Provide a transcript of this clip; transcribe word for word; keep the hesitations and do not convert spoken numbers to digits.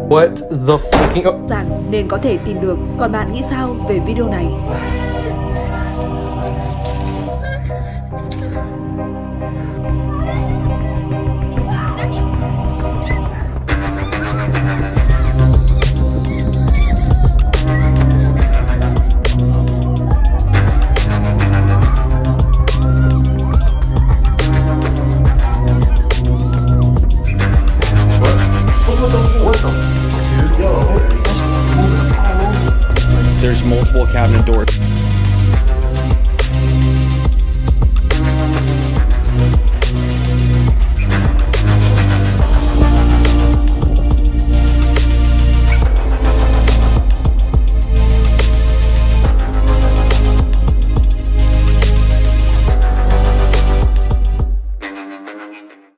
What the fucking... Giản nên có thể tìm được. Còn bạn nghĩ sao về video này? There's multiple cabinet doors.